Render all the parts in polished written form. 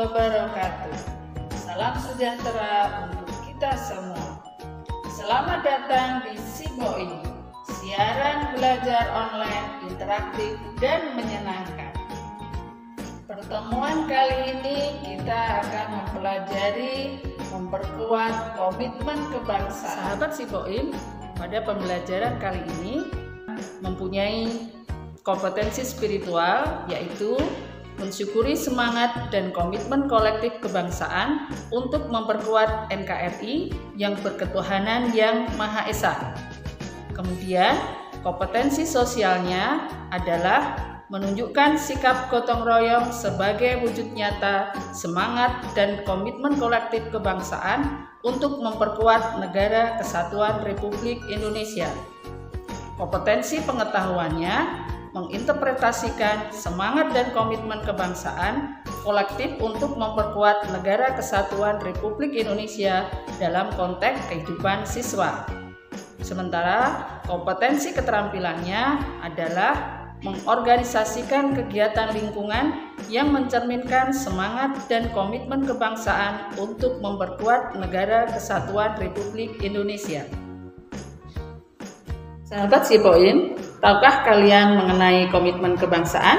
wabarakatuh. Salam sejahtera untuk kita semua. Selamat datang di SIBOIN, siaran belajar online interaktif dan menyenangkan. Pertemuan kali ini kita akan mempelajari memperkuat komitmen kebangsaan. Sahabat SIBOIN, pada pembelajaran kali ini mempunyai kompetensi spiritual, yaitu mensyukuri semangat dan komitmen kolektif kebangsaan untuk memperkuat NKRI yang berketuhanan yang Maha Esa. Kemudian, kompetensi sosialnya adalah menunjukkan sikap gotong royong sebagai wujud nyata semangat dan komitmen kolektif kebangsaan untuk memperkuat Negara Kesatuan Republik Indonesia. Kompetensi pengetahuannya menginterpretasikan semangat dan komitmen kebangsaan kolektif untuk memperkuat Negara Kesatuan Republik Indonesia dalam konteks kehidupan siswa. Sementara kompetensi keterampilannya adalah mengorganisasikan kegiatan lingkungan yang mencerminkan semangat dan komitmen kebangsaan untuk memperkuat Negara Kesatuan Republik Indonesia. Sahabat SIBOIN, tahukah kalian mengenai komitmen kebangsaan?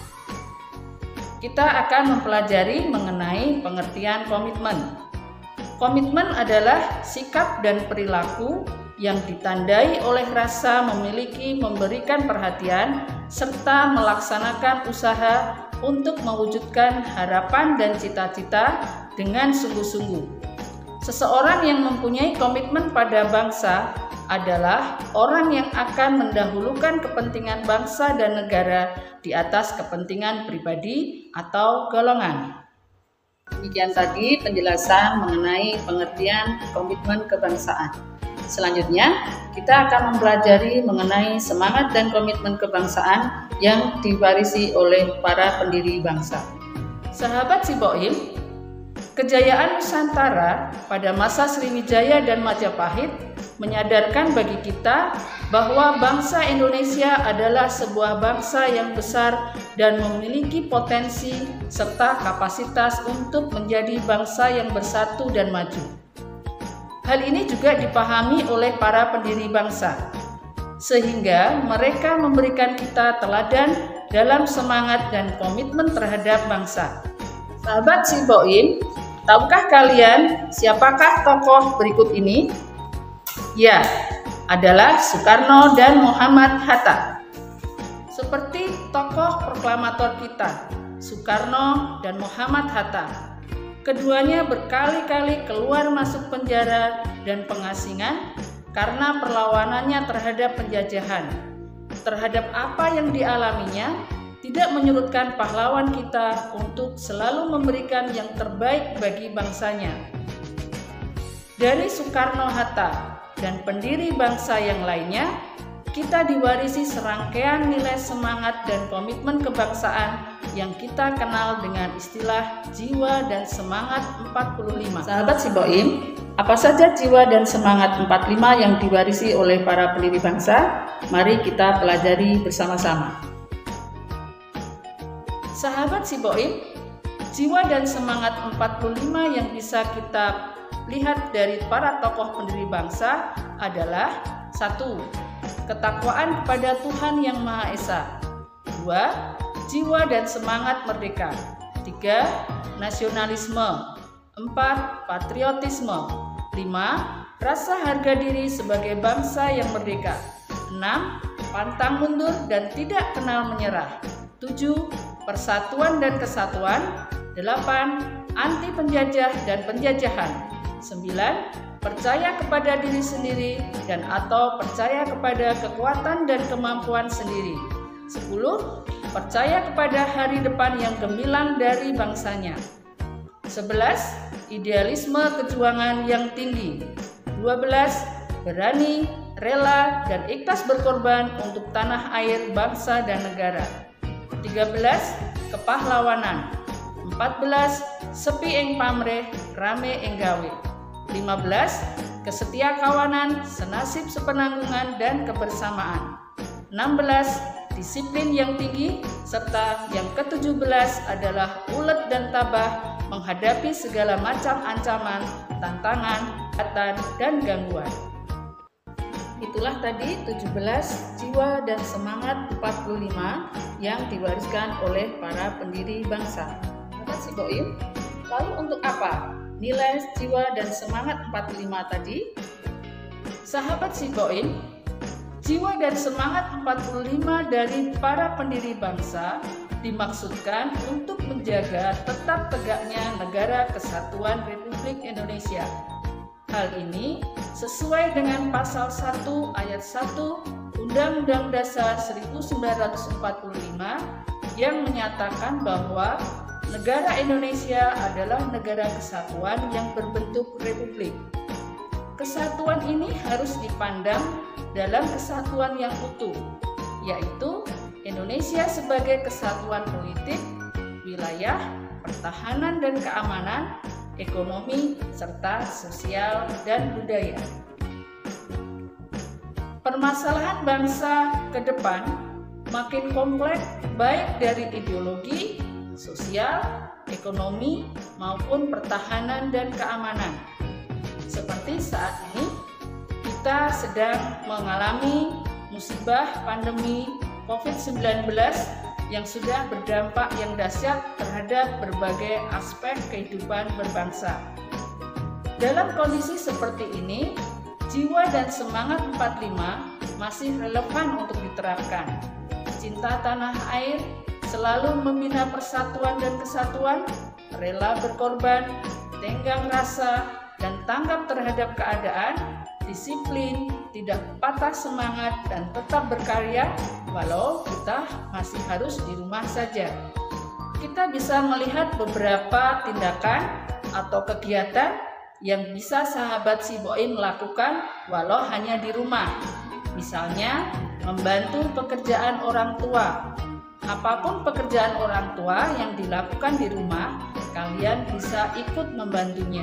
Kita akan mempelajari mengenai pengertian komitmen. Komitmen adalah sikap dan perilaku yang ditandai oleh rasa memiliki, memberikan perhatian, serta melaksanakan usaha untuk mewujudkan harapan dan cita-cita dengan sungguh-sungguh. Seseorang yang mempunyai komitmen pada bangsa adalah orang yang akan mendahulukan kepentingan bangsa dan negara di atas kepentingan pribadi atau golongan. Demikian tadi penjelasan mengenai pengertian komitmen kebangsaan. Selanjutnya, kita akan mempelajari mengenai semangat dan komitmen kebangsaan yang diwarisi oleh para pendiri bangsa. Sahabat SIBOIN, kejayaan Nusantara pada masa Sriwijaya dan Majapahit menyadarkan bagi kita bahwa bangsa Indonesia adalah sebuah bangsa yang besar dan memiliki potensi serta kapasitas untuk menjadi bangsa yang bersatu dan maju. Hal ini juga dipahami oleh para pendiri bangsa, sehingga mereka memberikan kita teladan dalam semangat dan komitmen terhadap bangsa. Sahabat SIBOIN, tahukah kalian siapakah tokoh berikut ini? Ya, adalah Soekarno dan Muhammad Hatta. Seperti tokoh proklamator kita, Soekarno dan Muhammad Hatta, keduanya berkali-kali keluar masuk penjara dan pengasingan karena perlawanannya terhadap penjajahan. Terhadap apa yang dialaminya, tidak menyurutkan pahlawan kita untuk selalu memberikan yang terbaik bagi bangsanya. Dari Soekarno-Hatta dan pendiri bangsa yang lainnya, kita diwarisi serangkaian nilai semangat dan komitmen kebangsaan yang kita kenal dengan istilah jiwa dan semangat 45. Sahabat SIBOIN, apa saja jiwa dan semangat 45 yang diwarisi oleh para pendiri bangsa? Mari kita pelajari bersama-sama. Sahabat SIBOIN, jiwa dan semangat 45 yang bisa kita lihat dari para tokoh pendiri bangsa adalah 1. Ketakwaan kepada Tuhan Yang Maha Esa. 2. Jiwa dan semangat merdeka. 3. Nasionalisme. 4. Patriotisme. 5. Rasa harga diri sebagai bangsa yang merdeka. 6. Pantang mundur dan tidak kenal menyerah. 7. Persatuan dan kesatuan. 8. Anti penjajah dan penjajahan. 9. Percaya kepada diri sendiri dan atau percaya kepada kekuatan dan kemampuan sendiri. 10. Percaya kepada hari depan yang gemilang dari bangsanya. 11. Idealisme kejuangan yang tinggi. 12. Berani, rela, dan ikhlas berkorban untuk tanah air, bangsa, dan negara. 13. Kepahlawanan. 14. Sepi ing pamrih, rame ing gawe. 15. Kesetiakawanan, senasib sepenanggungan dan kebersamaan. 16. Disiplin yang tinggi, serta yang ke-17 adalah ulet dan tabah menghadapi segala macam ancaman, tantangan, dan gangguan. Itulah tadi 17 jiwa dan semangat 45 yang diwariskan oleh para pendiri bangsa. Terima kasih Boim. Lalu untuk apa nilai jiwa dan semangat 45 tadi? Sahabat Siboin, jiwa dan semangat 45 dari para pendiri bangsa dimaksudkan untuk menjaga tetap tegaknya Negara Kesatuan Republik Indonesia. Hal ini sesuai dengan pasal 1 ayat 1 Undang-Undang Dasar 1945 yang menyatakan bahwa negara Indonesia adalah negara kesatuan yang berbentuk republik. Kesatuan ini harus dipandang dalam kesatuan yang utuh, yaitu Indonesia sebagai kesatuan politik, wilayah, pertahanan dan keamanan, ekonomi, serta sosial dan budaya. Permasalahan bangsa ke depan makin kompleks baik dari ideologi, sosial, ekonomi, maupun pertahanan dan keamanan. Seperti saat ini, kita sedang mengalami musibah pandemi COVID-19 yang sudah berdampak yang dahsyat terhadap berbagai aspek kehidupan berbangsa. Dalam kondisi seperti ini, jiwa dan semangat 45 masih relevan untuk diterapkan. Cinta tanah air, selalu membina persatuan dan kesatuan, rela berkorban, tenggang rasa, dan tanggap terhadap keadaan, disiplin, tidak patah semangat, dan tetap berkarya walau kita masih harus di rumah saja. Kita bisa melihat beberapa tindakan atau kegiatan yang bisa sahabat Siboin lakukan walau hanya di rumah. Misalnya, membantu pekerjaan orang tua. Apapun pekerjaan orang tua yang dilakukan di rumah, kalian bisa ikut membantunya.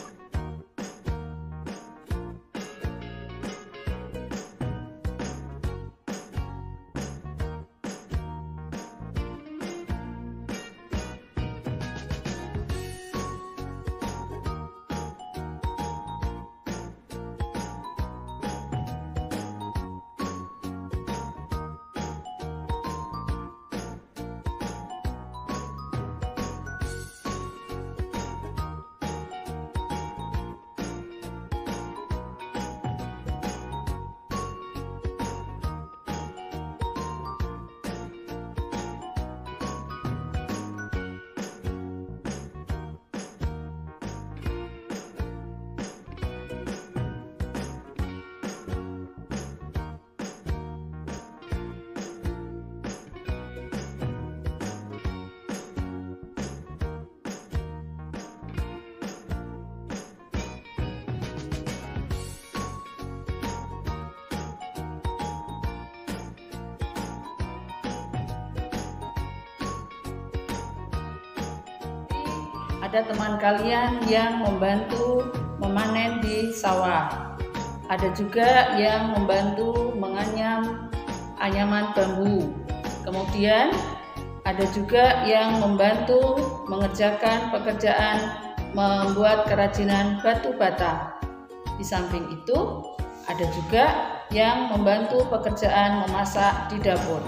Ada teman kalian yang membantu memanen di sawah. Ada juga yang membantu menganyam anyaman bambu. Kemudian ada juga yang membantu mengerjakan pekerjaan membuat kerajinan batu bata. Di samping itu, ada juga yang membantu pekerjaan memasak di dapur.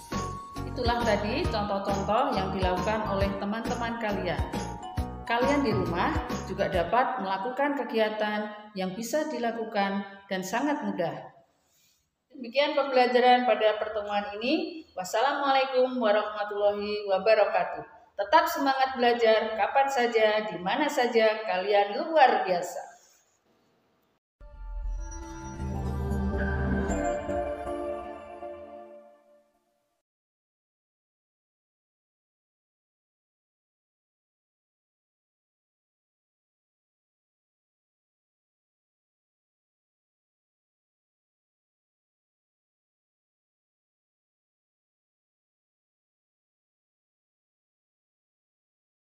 Itulah tadi contoh-contoh yang dilakukan oleh teman-teman kalian. Kalian di rumah juga dapat melakukan kegiatan yang bisa dilakukan dan sangat mudah. Demikian pembelajaran pada pertemuan ini. Wassalamualaikum warahmatullahi wabarakatuh. Tetap semangat belajar kapan saja, di mana saja, kalian luar biasa.